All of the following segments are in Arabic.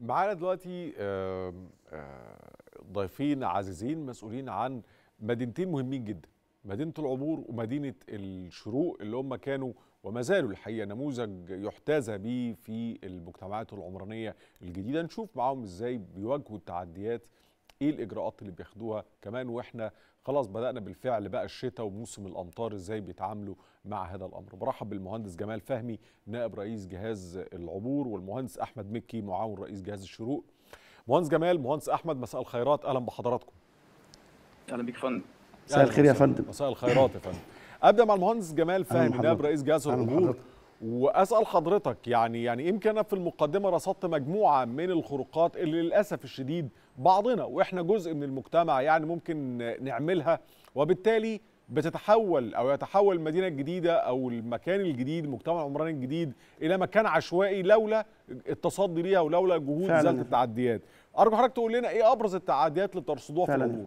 معانا دلوقتي ضيفين عزيزين مسؤولين عن مدينتين مهمين جدا، مدينة العبور ومدينة الشروق، اللي هم كانوا وما زالوا الحقيقة نموذج يحتذى به في المجتمعات العمرانية الجديدة. نشوف معاهم ازاي بيواجهوا التحديات، ايه الاجراءات اللي بياخدوها كمان، واحنا خلاص بدأنا بالفعل بقى الشتاء وموسم الامطار، ازاي بيتعاملوا مع هذا الامر. برحب بالمهندس جمال فهمي نائب رئيس جهاز العبور، والمهندس احمد مكي معاون رئيس جهاز الشروق. مهندس جمال، مهندس احمد، مساء الخيرات، اهلا بحضراتكم. اهلا بيك يا فندم. مساء الخير يا فندم. مساء الخيرات يا فندم. ابدا مع المهندس جمال فهمي نائب رئيس جهاز العبور، واسال حضرتك يعني يمكن انا في المقدمه رصدت مجموعه من الخروقات اللي للاسف الشديد بعضنا واحنا جزء من المجتمع يعني ممكن نعملها، وبالتالي بتتحول او يتحول المدينه الجديده او المكان الجديد، المجتمع العمراني الجديد، الى مكان عشوائي لولا التصدي ليها ولولا جهود ازاله التعديات. ارجو حضرتك تقول لنا ايه ابرز التعديات اللي بترصدوها في العبور؟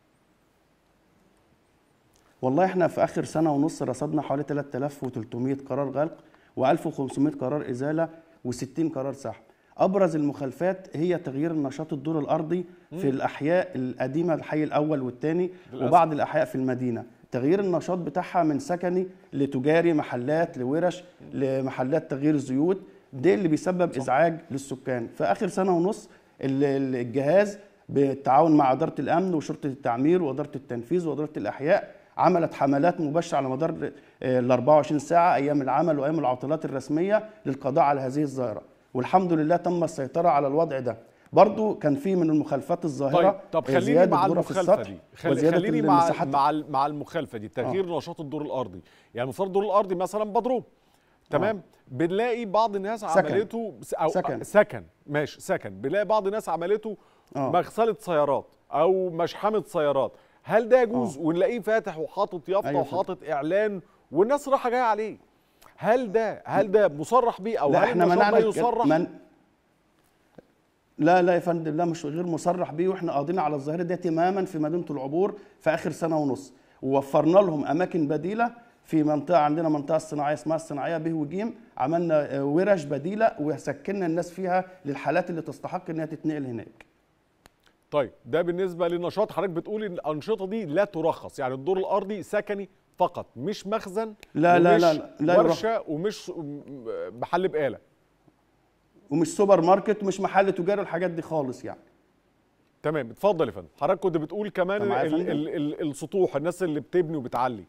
والله احنا في اخر سنه ونص رصدنا حوالي 3300 قرار غلق و1500 قرار ازاله و60 قرار سحب. ابرز المخالفات هي تغيير النشاط الدور الارضي في الاحياء القديمه، الحي الاول والثاني وبعض الاحياء في المدينه. تغيير النشاط بتاعها من سكني لتجاري، محلات لورش لمحلات تغيير زيوت، ده اللي بيسبب ازعاج للسكان. في اخر سنه ونص الجهاز بالتعاون مع اداره الامن وشرطه التعمير واداره التنفيذ واداره الاحياء عملت حملات مباشره على مدار ال 24 ساعه ايام العمل وايام العطلات الرسميه للقضاء على هذه الظاهره، والحمد لله تم السيطره على الوضع ده. برضو كان في من المخالفات الظاهره. طب خليني مع المخالفه دي، خليني مع المخالفه دي، تغيير نشاط الدور الارضي. يعني المفروض الدور الارضي مثلا بدروم، تمام؟ بنلاقي بعض الناس عملته سكن ماشي، سكن، بنلاقي بعض الناس عملته مغسله سيارات او مشحمه سيارات. هل ده يجوز؟ ونلاقيه فاتح وحاطط يافطه وحاطط اعلان والناس رايحه جايه عليه. هل ده مصرح بيه او لا هل النشاط ده يصرح؟ لا يا فندم، لا مش غير مصرح بيه، واحنا قاضيين على الظاهره دي تماما في مدينه العبور في اخر سنه ونص، ووفرنا لهم اماكن بديله في منطقه عندنا، منطقه صناعيه اسمها الصناعيه ب وجيم، عملنا ورش بديله وسكننا الناس فيها للحالات اللي تستحق انها تتنقل هناك. طيب ده بالنسبه للنشاط، حضرتك بتقول ان الانشطه دي لا ترخص، يعني الدور الارضي سكني فقط، مش مخزن لا ورشه ومش محل بقاله ومش سوبر ماركت ومش محل تجاري والحاجات دي خالص يعني. تمام، اتفضل يا فندم. حضرتك كنت بتقول كمان السطوح، الناس اللي بتبني وبتعلي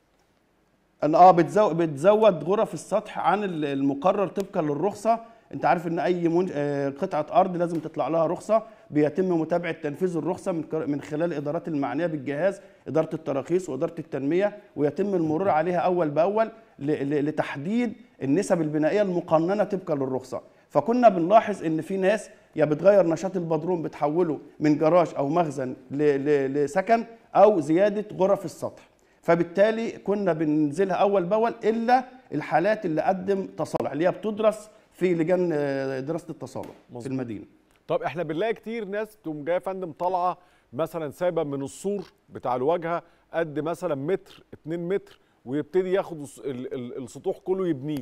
بتزود غرف السطح عن المقرر طبقا للرخصه. انت عارف ان اي قطعه ارض لازم تطلع لها رخصه، بيتم متابعه تنفيذ الرخصه من خلال الادارات المعنيه بالجهاز، اداره التراخيص واداره التنميه، ويتم المرور عليها اول باول لتحديد النسب البنائيه المقننه طبقا للرخصه. فكنا بنلاحظ ان في ناس يا بتغير نشاط البدروم بتحوله من جراج او مخزن لسكن او زياده غرف السطح، فبالتالي كنا بننزلها اول باول الا الحالات اللي قدم تصالح اللي هي بتدرس في لجان دراسه التصالح في المدينه. طب احنا بنلاقي كتير ناس تقوم جايه يا فندم طالعه مثلا سايبه من السور بتاع الواجهه قد مثلا متر 2 متر ويبتدي ياخد السطوح كله يبنيه.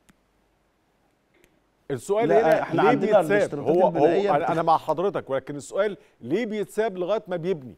السؤال هنا احنا ليه بيتساب؟ هو انا مع حضرتك، ولكن السؤال ليه بيتساب لغايه ما بيبني؟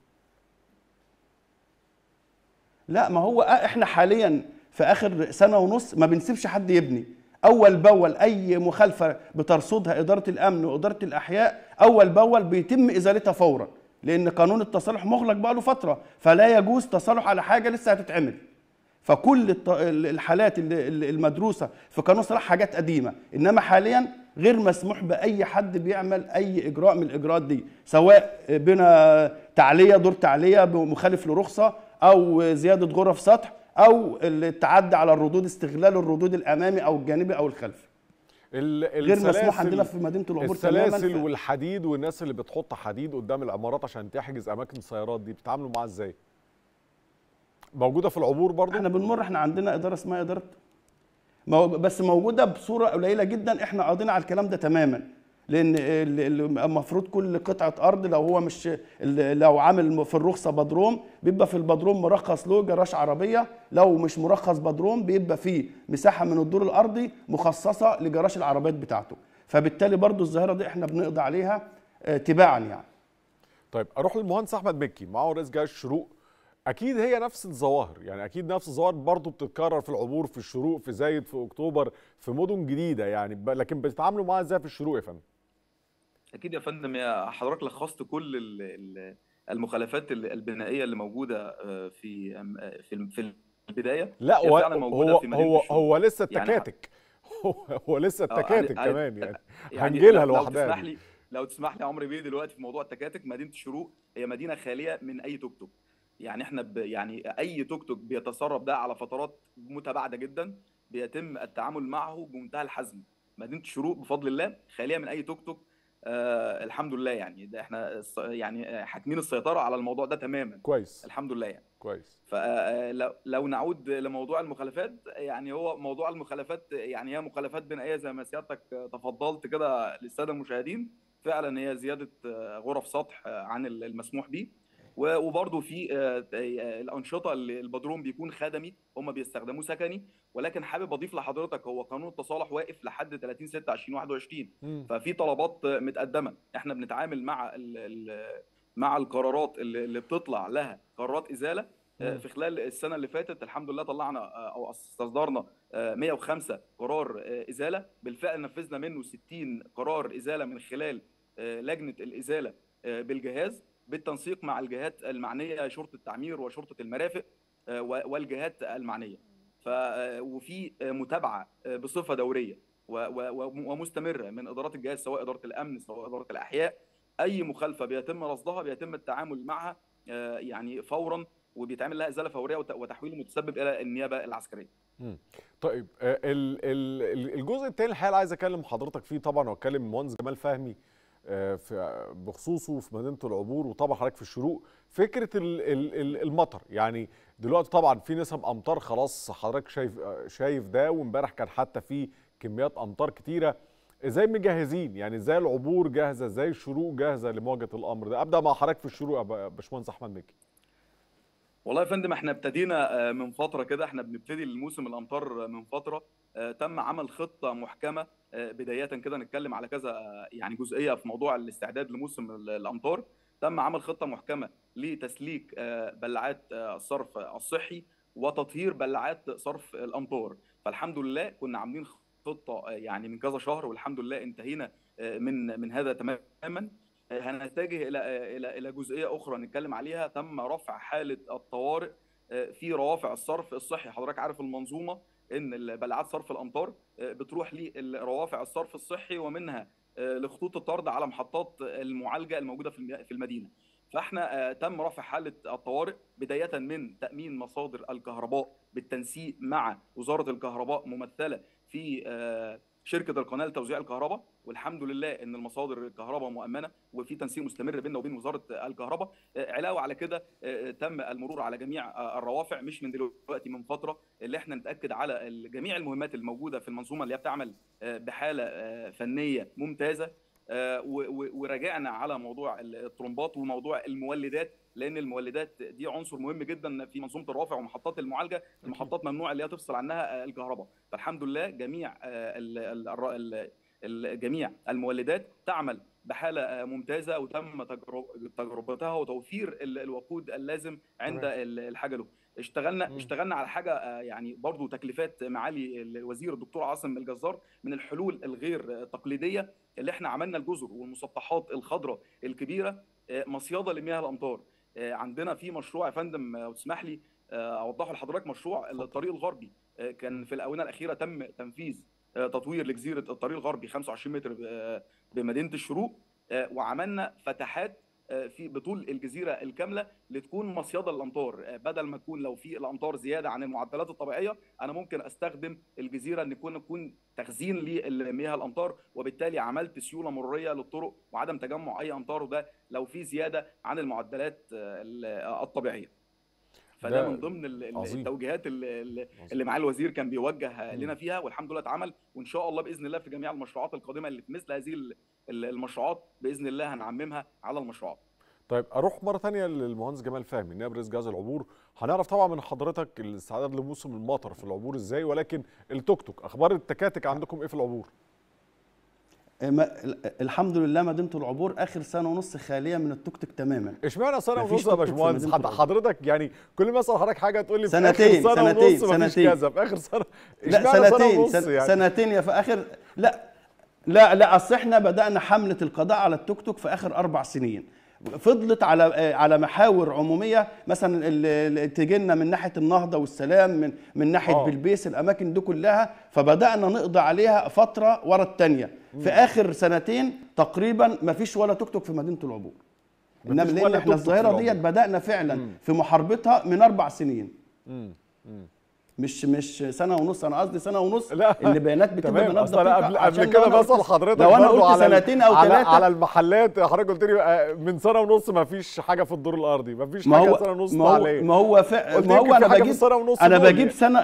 لا، ما هو احنا حاليا في اخر سنه ونص ما بنسيبش حد يبني. اول باول اي مخالفه بترصدها اداره الامن واداره الاحياء اول باول بيتم ازالتها فورا، لان قانون التصالح مغلق بقى له فتره، فلا يجوز تصالح على حاجه لسه هتتعمل. فكل الحالات المدروسه في قانون التصالح حاجات قديمه، انما حاليا غير مسموح باي حد بيعمل اي اجراء من الاجراءات دي، سواء بنا تعليه دور تعليه مخالف لرخصه او زياده غرف سطح او التعدي على الردود، استغلال الردود الامامي او الجانبي او الخلفي. غير مسموح عندنا في مدينه العبور تماما. السلاسل والحديد والناس اللي بتحط حديد قدام العمارات عشان تحجز اماكن السيارات دي بتتعاملوا معاها ازاي؟ موجوده في العبور برضو؟ احنا عندنا اداره اسمها اداره، بس موجوده بصوره قليله جدا. احنا قاضيين على الكلام ده تماما، لان المفروض كل قطعه ارض لو عامل في الرخصه بدروم بيبقى في البدروم مرخص له جراج عربيه، لو مش مرخص بدروم بيبقى فيه مساحه من الدور الارضي مخصصه لجراج العربيات بتاعته. فبالتالي برضو الظاهره دي احنا بنقضي عليها تباعا يعني. طيب اروح للمهندس احمد مكي، معه رئيس جهاز الشروق. اكيد هي نفس الظواهر، يعني اكيد نفس الظواهر برضه بتتكرر في العبور، في الشروق، في زايد، في اكتوبر، في مدن جديده يعني، لكن بتتعاملوا معاها ازاي في الشروق يا فندم؟ اكيد يا فندم، يا حضرتك لخصت كل المخالفات البنائيه اللي موجوده في البدايه. لا هي فعلا موجوده هو في مدينه هو الشروق. هو لسه يعني التكاتك هو لسه التكاتك كمان يعني، يعني هنجيلها لو لوحدها تسمح دي. لي، لو تسمح لي يا عمرو بيه، دلوقتي في موضوع التكاتك، مدينه الشروق هي مدينه خاليه من اي توك توك. يعني احنا يعني اي توك توك بيتسرب ده على فترات متباعده جدا بيتم التعامل معه بمنتهى الحزم. مدينه الشروق بفضل الله خاليه من اي توك توك. الحمد لله، يعني ده احنا يعني حاكمين السيطره على الموضوع ده تماما. كويس. الحمد لله يعني. كويس. فلو نعود لموضوع المخالفات، يعني هو موضوع المخالفات يعني هي مخالفات بنائيه زي ما سيادتك تفضلت كده للساده المشاهدين. فعلا هي زياده غرف سطح عن المسموح به. وبرضه في الانشطه اللي البدروم بيكون خدمي هم بيستخدموه سكني. ولكن حابب اضيف لحضرتك، هو قانون التصالح واقف لحد 30/6/2021. ففي طلبات متقدمه، احنا بنتعامل مع القرارات اللي بتطلع لها قرارات ازاله. في خلال السنه اللي فاتت الحمد لله طلعنا او استصدرنا 105 قرار ازاله. بالفعل نفذنا منه 60 قرار ازاله من خلال لجنه الازاله بالجهاز، بالتنسيق مع الجهات المعنيه، شرطه التعمير وشرطه المرافق والجهات المعنيه. وفي متابعه بصفه دوريه ومستمره من ادارات الجهاز، سواء اداره الامن سواء اداره الاحياء. اي مخالفه بيتم رصدها بيتم التعامل معها يعني فورا، وبيتعمل لها ازاله فوريه وتحويل المتسبب الى النيابه العسكريه. طيب الجزء الثاني الحقيقه عايز اكلم حضرتك فيه طبعا، واتكلم المهندس جمال فهمي بخصوصه في مدينه العبور، وطبعا حضرتك في الشروق. فكره المطر، يعني دلوقتي طبعا في نسب امطار خلاص، حضرتك شايف ده، وامبارح كان حتى في كميات امطار كتيره. ازاي مجهزين؟ يعني ازاي العبور جاهزه، ازاي الشروق جاهزه لمواجهه الامر ده؟ ابدا مع حضرتك في الشروق يا باشمهندس احمد مكي. والله يا فندم، احنا ابتدينا من فتره كده، احنا بنبتدي الموسم الامطار من فتره. تم عمل خطه محكمه بدايه كده، نتكلم على كذا يعني جزئيه في موضوع الاستعداد لموسم الامطار. تم عمل خطه محكمه لتسليك بلاعات الصرف الصحي وتطهير بلاعات صرف الامطار. فالحمد لله كنا عاملين خطه يعني من كذا شهر، والحمد لله انتهينا من هذا تماما. هنتجه الى جزئيه اخرى نتكلم عليها. تم رفع حاله الطوارئ في روافع الصرف الصحي. حضرتك عارف المنظومه ان بلاعات صرف الامطار بتروح لروافع الصرف الصحي، ومنها لخطوط الطرد على محطات المعالجه الموجوده في المدينه. فاحنا تم رفع حاله الطوارئ بدايه من تامين مصادر الكهرباء بالتنسيق مع وزاره الكهرباء، ممثله في شركه القناه لتوزيع الكهرباء. والحمد لله ان المصادر الكهرباء مؤمنه، وفي تنسيق مستمر بيننا وبين وزاره الكهرباء. علاوه على كده تم المرور على جميع الروافع، مش من دلوقتي، من فتره، اللي احنا نتاكد على جميع المهمات الموجوده في المنظومه اللي هي بتعمل بحاله فنيه ممتازه. وراجعنا على موضوع الطرمبات وموضوع المولدات، لان المولدات دي عنصر مهم جدا في منظومه الروافع ومحطات المعالجه. المحطات ممنوع اللي هي تفصل عنها الكهرباء. فالحمد لله جميع المولدات تعمل بحاله ممتازه، وتم تجربتها وتوفير الوقود اللازم عند الحاجه له. اشتغلنا على حاجه يعني برضو تكليفات معالي الوزير الدكتور عاصم الجزار، من الحلول الغير تقليديه اللي احنا عملنا الجزر والمسطحات الخضراء الكبيره مصيده لمياه الامطار. عندنا في مشروع يا فندم، لو تسمح لي اوضحه لحضرتك، مشروع الطريق الغربي. كان في الاونه الاخيره تم تنفيذ تطوير لجزيره الطريق الغربي 25 متر بمدينه الشروق، وعملنا فتحات في بطول الجزيره الكامله لتكون مصيده للامطار. بدل ما تكون لو في الامطار زياده عن المعدلات الطبيعيه، انا ممكن استخدم الجزيره ان يكون تخزين لمياه الامطار، وبالتالي عملت سيوله مروريه للطرق وعدم تجمع اي امطار، وده لو في زياده عن المعدلات الطبيعيه. فده من ضمن التوجيهات اللي معالي الوزير كان بيوجه لنا فيها، والحمد لله اتعمل. وان شاء الله باذن الله في جميع المشروعات القادمه اللي في مثل هذه المشروعات باذن الله هنعممها على المشروعات. طيب اروح مره ثانيه للمهندس جمال فهمي، نائب رئيس جهاز العبور. هنعرف طبعا من حضرتك الاستعداد لموسم المطر في العبور ازاي، ولكن التوك توك، اخبار التكاتك عندكم ايه في العبور؟ الحمد لله مدينه العبور اخر سنه ونص خاليه من التوك توك تماما. اشمعنى سنه مفيش ونص يا توك توك في باشمهندس؟ مدينة العبور. حضرتك يعني كل ما اسال حضرتك حاجه تقول لي في سنتين اخر سنه ونص مفيش سنتين. كذا، في اخر سنه. لا اشمعنى سنتين سنه ونص يعني؟ سنتين يا في اخر. لا اصل احنا بدانا حمله القضاء على التوك توك في اخر 4 سنين، فضلت على محاور عموميه، مثلا اللي تجي لنا من ناحيه النهضه والسلام، من ناحيه بلبيس، الاماكن دي كلها، فبدانا نقضي عليها فتره ورا الثانيه. في اخر سنتين تقريبا ما فيش ولا توك توك في مدينه العبور. انما لان احنا الظاهره ديت بدانا فعلا في محاربتها من 4 سنين. مش سنه ونص، انا قصدي سنه ونص. لا اللي بيانات بتبقى من قبل كده بسال حضرتك لو انا برضو قلت سنتين او 3 على المحلات، حضرتك قلت لي من سنه ونص ما فيش حاجه في الدور الارضي، ما فيش حاجه سنه ونص عليه. ما هو انا بجيب سنه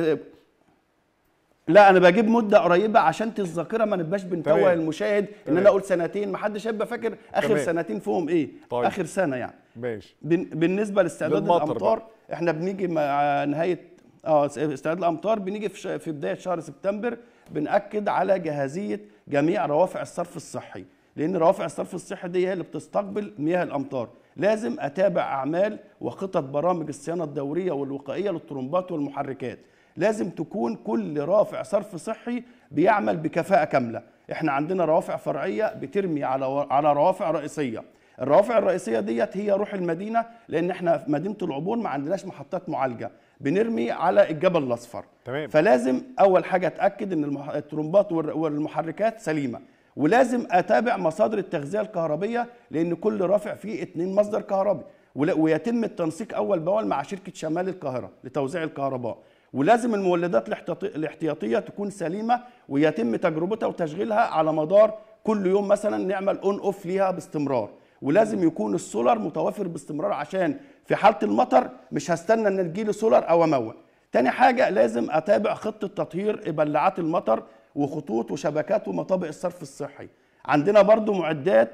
لا انا بجيب مده قريبه عشان الذاكره ما نبقاش بنتوه المشاهد ان انا اقول سنتين، ما حدش هيبقى فاكر اخر سنتين فيهم ايه. طيب. اخر سنه يعني. ماشي. بالنسبه لاستعداد الامطار بقى. احنا بنيجي مع نهايه استعداد الامطار، بنيجي في بدايه شهر سبتمبر بنأكد على جاهزيه جميع روافع الصرف الصحي، لان روافع الصرف الصحي دي هي اللي بتستقبل مياه الامطار. لازم اتابع اعمال وخطط برامج الصيانه الدوريه والوقائيه للطرمبات والمحركات. لازم تكون كل رافع صرف صحي بيعمل بكفاءه كامله. احنا عندنا روافع فرعيه بترمي على روافع رئيسيه. الروافع الرئيسيه ديت هي روح المدينه، لان احنا في مدينه العبور ما عندناش محطات معالجه، بنرمي على الجبل الاصفر. تمام. فلازم اول حاجه اتاكد ان الطرمبات والمحركات سليمه، ولازم اتابع مصادر التغذيه الكهربيه، لان كل رافع فيه 2 مصدر كهربي، ويتم التنسيق اول باول مع شركه شمال القاهره لتوزيع الكهرباء. ولازم المولدات الاحتياطيه تكون سليمه، ويتم تجربتها وتشغيلها على مدار كل يوم، مثلا نعمل اون اوف ليها باستمرار. ولازم يكون السولار متوفر باستمرار، عشان في حاله المطر مش هستنى ان تجيلي سولار او امول. تاني حاجه لازم اتابع خطه تطهير بلعات المطر وخطوط وشبكات ومطابق الصرف الصحي. عندنا برضو معدات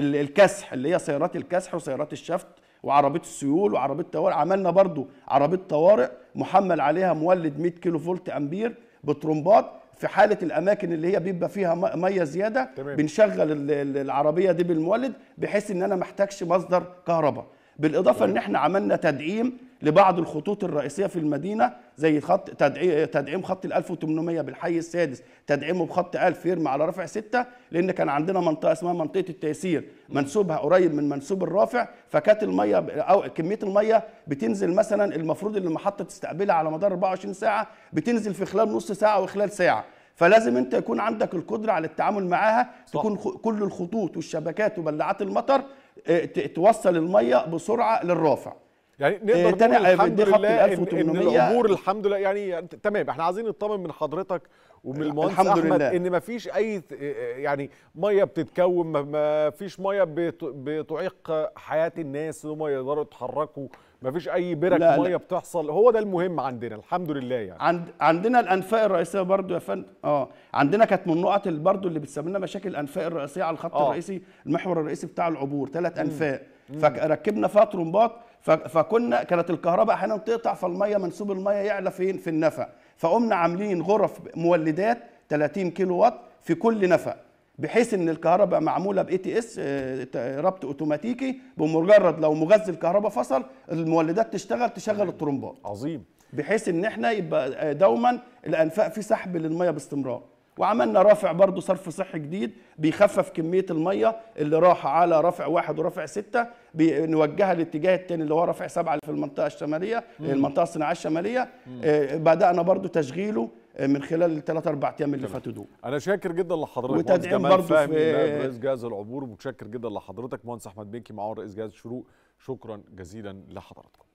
الكسح اللي هي سيارات الكسح وسيارات الشفط وعربيه السيول وعربيه طوارئ. عملنا برضو عربيه طوارئ محمل عليها مولد 100 كيلو فولت امبير بطرمبات، في حاله الاماكن اللي هي بيبقى فيها ميه زياده. تمام. بنشغل العربيه دي بالمولد بحيث ان انا محتاجش مصدر كهرباء. بالاضافه ان احنا عملنا تدعيم لبعض الخطوط الرئيسيه في المدينه، زي خط تدعيم خط ال 1800 بالحي السادس، تدعيمه بخط 1000 يرمي على رافع 6، لان كان عندنا منطقه اسمها منطقه التيسير منسوبها قريب من منسوب الرافع، فكانت الميه او كميه الميه بتنزل مثلا المفروض ان المحطه تستقبلها على مدار 24 ساعه، بتنزل في خلال نص ساعه وخلال ساعه. فلازم انت يكون عندك القدره على التعامل معاها. صح. تكون كل الخطوط والشبكات وبلعات المطر توصل الميه بسرعه للرافع. يعني نقدر نقول الحمد لله ان العبور الحمد لله يعني تمام. احنا عايزين نطمن من حضرتك ومن المهندس احمد ان ما فيش اي يعني ميه بتتكون، ما فيش ميه بتعيق حياه الناس انهم يقدروا يتحركوا، ما فيش اي برك ميه بتحصل. هو ده المهم عندنا الحمد لله. يعني عندنا الانفاق الرئيسيه برضو يا فندم. عندنا كانت من النقط اللي برضو اللي بتسبب لنا مشاكل الانفاق الرئيسيه على الخط الرئيسي، المحور الرئيسي بتاع العبور 3 انفاق، فركبنا فيها طرمبات، كانت الكهرباء احيانا تقطع، فالميه منسوب الميه يعلى فين؟ في النفق. فقمنا عاملين غرف مولدات 30 كيلو واط في كل نفق، بحيث ان الكهرباء معموله باي تي اس ربط اوتوماتيكي، بمجرد لو مغذي الكهرباء فصل المولدات تشغل الطرمبات. عظيم. بحيث ان احنا يبقى دوما الانفاق في سحب للميه باستمرار. وعملنا رافع برضو صرف صحي جديد بيخفف كميه الميه اللي راح على رافع 1 ورافع 6، بنوجهها للاتجاه الثاني اللي هو رافع 7 اللي في المنطقه الشماليه، المنطقه الصناعيه الشماليه. بدانا برضو تشغيله من خلال ال3 4 ايام اللي فاتوا دول. انا شاكر جدا لحضرتك وتدعيم برضو في رئيس جهاز العبور، ومتشكر جدا لحضرتك مهندس احمد بيكي معاون رئيس جهاز الشروق. شكرا جزيلا لحضراتكم.